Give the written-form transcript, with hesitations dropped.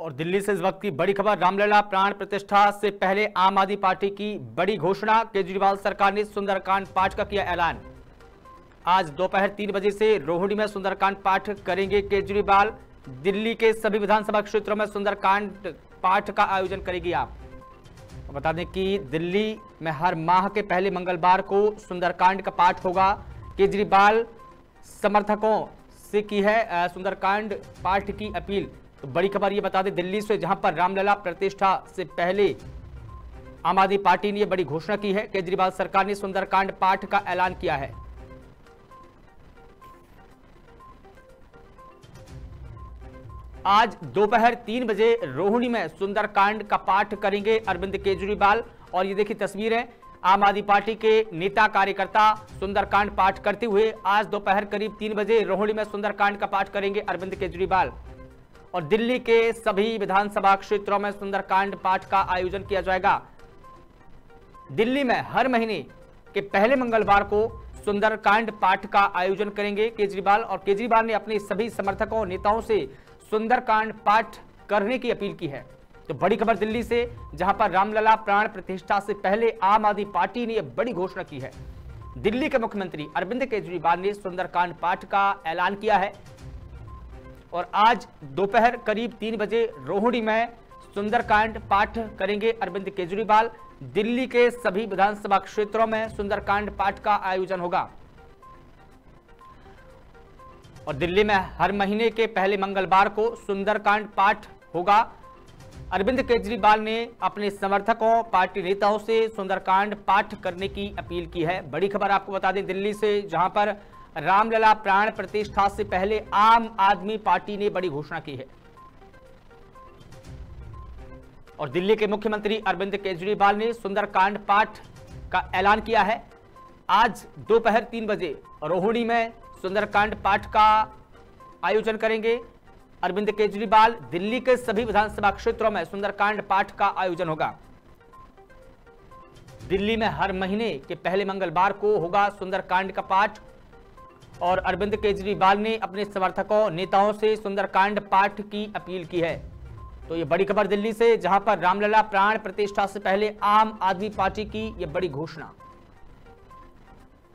और दिल्ली से इस वक्त की बड़ी खबर, रामलला प्राण प्रतिष्ठा से पहले आम आदमी पार्टी की बड़ी घोषणा। केजरीवाल सरकार ने सुंदरकांड पाठ का किया ऐलान। आज दोपहर 3 बजे से रोहिणी में सुंदरकांड पाठ करेंगे केजरीवाल। दिल्ली के सभी विधानसभा क्षेत्रों में सुंदरकांड पाठ का आयोजन करेगी आप। बता दें कि दिल्ली में हर माह के पहले मंगलवार को सुंदरकांड का पाठ होगा। केजरीवाल समर्थकों से की है सुंदरकांड पाठ की अपील। तो बड़ी खबर ये बता दें दिल्ली से, जहां पर रामलला प्रतिष्ठा से पहले आम आदमी पार्टी ने बड़ी घोषणा की है। केजरीवाल सरकार ने सुंदरकांड पाठ का ऐलान किया है। आज दोपहर 3 बजे रोहिणी में सुंदरकांड का पाठ करेंगे अरविंद केजरीवाल। और ये देखिए तस्वीरें, आम आदमी पार्टी के नेता कार्यकर्ता सुंदरकांड पाठ करते हुए आज दोपहर करीब 3 बजे रोहिणी में सुंदरकांड का पाठ करेंगे अरविंद केजरीवाल। और दिल्ली के सभी विधानसभा क्षेत्रों में सुंदरकांड पाठ का आयोजन किया जाएगा। दिल्ली में हर महीने के पहले मंगलवार को सुंदरकांड पाठ का आयोजन करेंगे केजरीवाल। और केजरीवाल ने अपने सभी समर्थकों नेताओं से सुंदरकांड पाठ करने की अपील की है। तो बड़ी खबर दिल्ली से, जहां पर रामलला प्राण प्रतिष्ठा से पहले आम आदमी पार्टी ने यह बड़ी घोषणा की है। दिल्ली के मुख्यमंत्री अरविंद केजरीवाल ने सुंदरकांड पाठ का ऐलान किया है। और आज दोपहर करीब 3 बजे रोहिणी में सुंदरकांड पाठ करेंगे अरविंद केजरीवाल। दिल्ली के सभी विधानसभा क्षेत्रों में सुंदरकांड पाठ का आयोजन होगा। और दिल्ली में हर महीने के पहले मंगलवार को सुंदरकांड पाठ होगा। अरविंद केजरीवाल ने अपने समर्थकों, पार्टी नेताओं से सुंदरकांड पाठ करने की अपील की है। बड़ी खबर आपको बता दें दिल्ली से, जहां पर रामलला प्राण प्रतिष्ठा से पहले आम आदमी पार्टी ने बड़ी घोषणा की है। और दिल्ली के मुख्यमंत्री अरविंद केजरीवाल ने सुंदरकांड पाठ का ऐलान किया है। आज दोपहर 3 बजे रोहिणी में सुंदरकांड पाठ का आयोजन करेंगे अरविंद केजरीवाल। दिल्ली के सभी विधानसभा क्षेत्रों में सुंदरकांड पाठ का आयोजन होगा। दिल्ली में हर महीने के पहले मंगलवार को होगा सुंदरकांड का पाठ। और अरविंद केजरीवाल ने अपने समर्थकों, नेताओं से सुंदरकांड पाठ की अपील की है। तो ये बड़ी खबर दिल्ली से, जहां पर रामलला प्राण प्रतिष्ठा से पहले आम आदमी पार्टी की यह बड़ी घोषणा।